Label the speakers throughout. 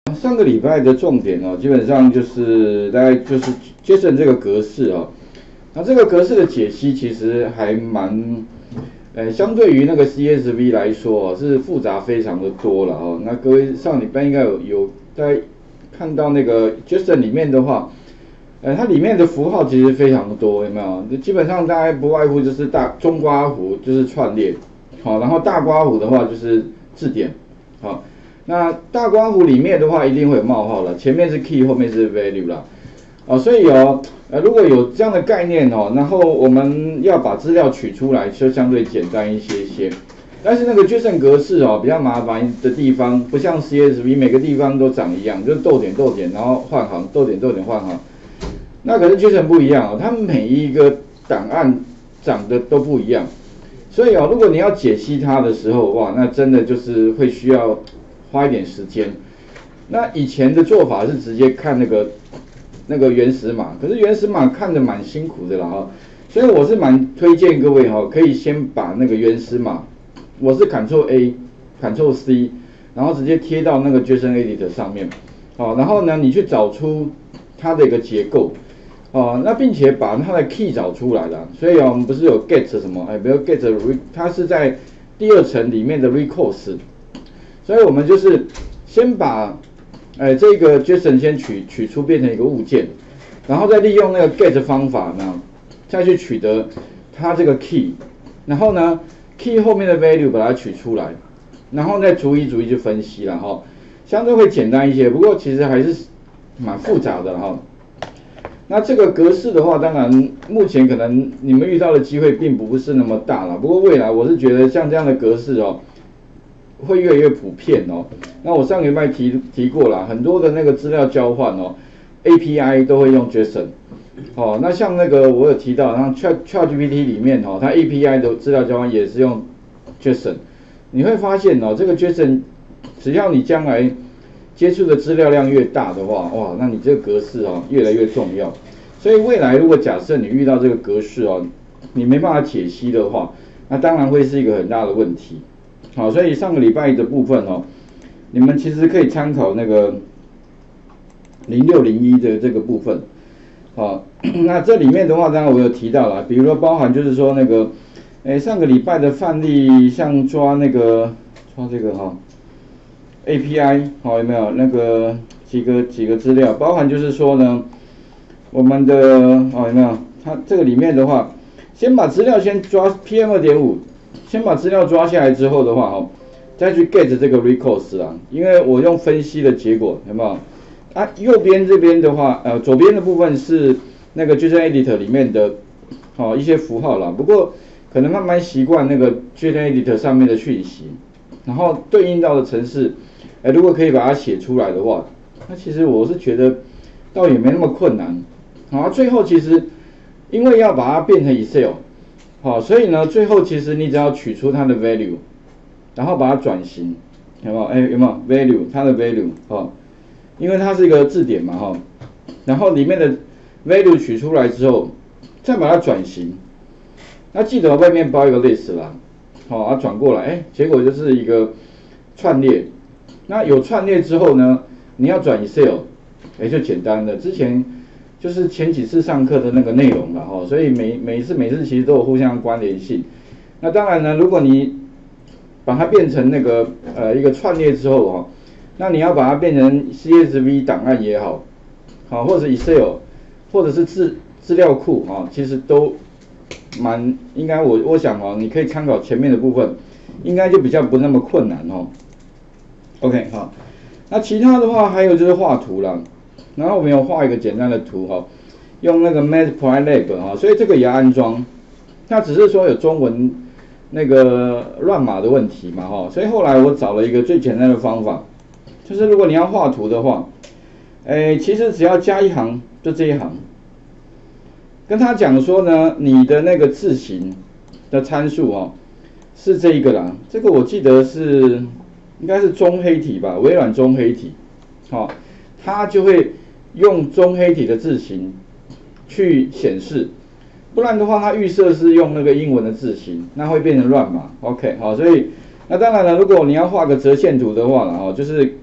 Speaker 1: 上个礼拜的重点基本上就是大概就是 JSON 这个格式那这个格式的解析其实还蛮，相对于那个 CSV 来说是复杂非常的多了那各位上礼拜应该有在看到那个 JSON 里面的话，它里面的符号其实非常多，有没有？基本上大概不外乎就是中括弧就是串列，然后大括弧的话就是字典，那大括弧里面的话一定会有冒号了，前面是 key， 后面是 value 啦，所以如果有这样的概念然后我们要把资料取出来就相对简单一些。但是那个 JSON 格式比较麻烦的地方，不像 CSV 每个地方都长一样，就是逗点逗点，然后换行，逗点逗点换行。那可是 JSON 不一样它每一个档案长得都不一样，所以如果你要解析它的时候，哇，那真的就是会需要花一点时间。那以前的做法是直接看那个原始码，可是原始码看得蛮辛苦的啦所以我是蛮推荐各位可以先把那个原始码，我是 Ctrl A、Ctrl C， 然后直接贴到那个 JSON Editor 上面，然后呢你去找出它的一个结构，那并且把它的 key 找出来了。所以我们不是有 get 什么，比如 get， 它是在第二层里面的 recurse， 所以我们就是先把这个 JSON 先取出变成一个物件，然后再利用那个 get 方法呢，再去取得它这个 key， 然后呢 key 后面的 value 把它取出来，然后再逐一去分析了相对会简单一些，不过其实还是蛮复杂的那这个格式的话，当然目前可能你们遇到的机会并不是那么大了，不过未来我是觉得像这样的格式会越来越普遍那我上个礼拜提过了，很多的那个资料交换API 都会用 JSON。那像那个我有提到，像 ChatGPT 里面它 API 的资料交换也是用 JSON。你会发现这个 JSON 只要你将来接触的资料量越大的话，哇，那你这个格式越来越重要。所以未来如果假设你遇到这个格式你没办法解析的话，那当然会是一个很大的问题。所以上个礼拜的部分你们其实可以参考那个0601的这个部分。那这里面的话，当然我有提到了，比如说包含就是说那个，上个礼拜的范例，像抓这个API 有没有那个几个资料，包含就是说呢，我们的有没有？它这个里面的话，先把资料先抓 PM2.5。先把资料抓下来之后的话再去 get 这个 recurse 因为我用分析的结果有没有？右边这边的话，左边的部分是那个 JSON Editor 里面的一些符号啦，不过可能慢慢习惯那个 JSON Editor 上面的讯息，然后对应到的程式，如果可以把它写出来的话，那其实我是觉得倒也没那么困难。最后其实因为要把它变成 Excel。所以呢，最后其实你只要取出它的 value， 然后把它转型，有没有？有没有 value？ 它的 value 因为它是一个字典嘛然后里面的 value 取出来之后，再把它转型。那记得外面包一个 list 啦，转过来，结果就是一个串列。那有串列之后呢，你要转 Excel， 就简单了。之前就是前几次上课的那个内容了所以每次其实都有互相关联性。那当然呢，如果你把它变成那个一个串列之后那你要把它变成 CSV 档案也好，或者 Excel， 或者是资料库其实都应该我想你可以参考前面的部分，应该就比较不那么困难OK 那其他的话还有就是画图啦。然后我们有画一个简单的图用那个 Matplotlib 所以这个也要安装。那只是说有中文那个乱码的问题嘛所以后来我找了一个最简单的方法，就是如果你要画图的话，其实只要加一行，就这一行，跟他讲说呢，你的那个字形的参数是这一个啦，这个我记得是应该是中黑体吧，微软中黑体它就会用中黑体的字形去显示，不然的话它预设是用那个英文的字形，那会变成乱码。OK 所以那当然了，如果你要画个折线图的话就是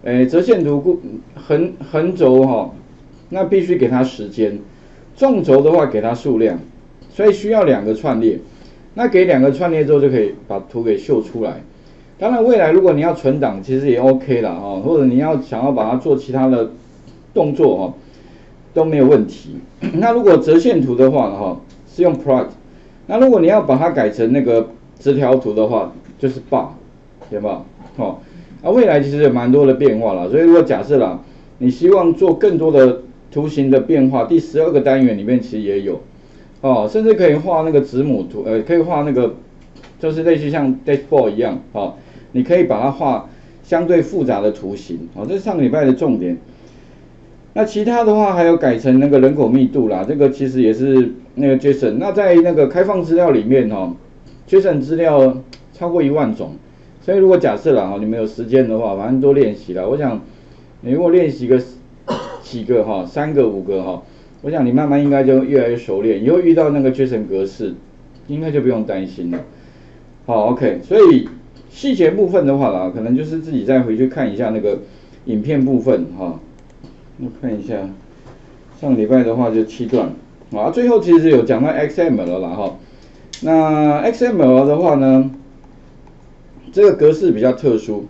Speaker 1: 折线图横轴哈，那必须给它时间，纵轴的话给它数量，所以需要2个串列。那给2个串列之后就可以把图给秀出来。当然未来如果你要存档，其实也 OK 啦哈，或者你想要把它做其他的动作哈，都没有问题。那如果折线图的话哈，是用 plot。那如果你要把它改成那个直条图的话，就是 bar， 有没有？哦。未来其实有蛮多的变化啦，所以如果假设啦，你希望做更多的图形的变化，第12个单元里面其实也有，甚至可以画那个子母图，可以画那个就是类似像 dashboard 一样，你可以把它画相对复杂的图形，这是上个礼拜的重点。那其他的话还有改成那个人口密度啦，这个其实也是那个 JSON， 那在那个开放资料里面JSON 资料超过1万种。所以如果假设啦你们有时间的话，反正多练习啦。我想你如果练习几个3个5个我想你慢慢应该就越来越熟练，以后遇到那个 JSON 格式，应该就不用担心了。好 ，OK， 所以细节部分的话啦，可能就是自己再回去看一下那个影片部分我看一下，上礼拜的话就7段最后其实有讲到 XML 啦那 XML 的话呢？这个格式比较特殊，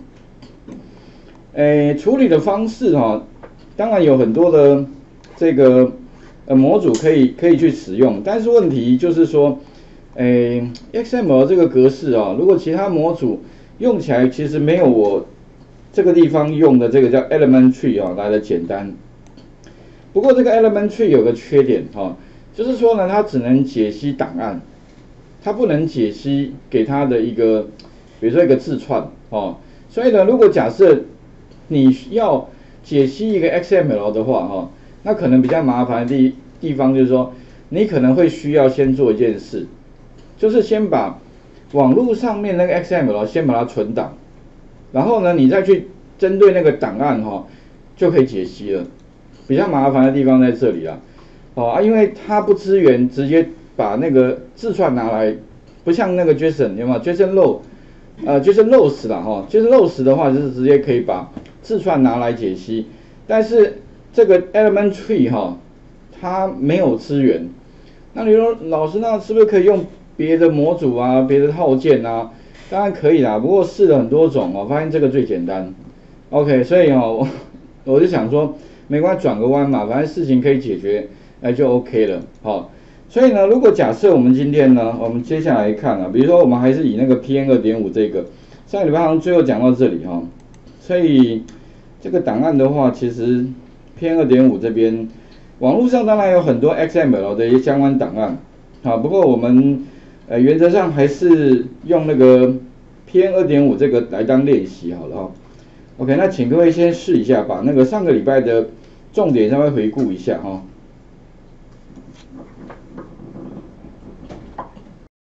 Speaker 1: 处理的方式当然有很多的这个模组可以去使用，但是问题就是说，XML 这个格式如果其他模组用起来其实没有我这个地方用的这个叫 Element Tree 来的简单。不过这个 Element Tree 有个缺点就是说呢，它只能解析档案，它不能解析给它的一个。比如说一个字串所以呢，如果假设你要解析一个 XML 的话那可能比较麻烦的地方就是说，你可能会需要先做一件事，就是先把网络上面那个 XML 先把它存档，然后呢，你再去针对那个档案就可以解析了。比较麻烦的地方在这里啦因为它不支援直接把那个字串拿来，不像那个 JSON 有没有 JSON row。JSON rows 啦JSON rows 的话就是直接可以把字串拿来解析，但是这个 element tree 它没有支援。那你说老师，那是不是可以用别的模组啊，别的套件啊？当然可以啦，不过试了很多种发现这个最简单。OK， 所以我就想说，没关系，转个弯嘛，反正事情可以解决，就 OK 了。所以呢，如果假设我们今天呢，我们接下来看比如说我们还是以那个 PM 2.5 这个，上个礼拜好像最后讲到这里所以这个档案的话，其实 PM 2.5 这边网络上当然有很多 XML 的一些相关档案不过我们原则上还是用那个 PM 2.5 这个来当练习好了OK， 那请各位先试一下，把那个上个礼拜的重点稍微回顾一下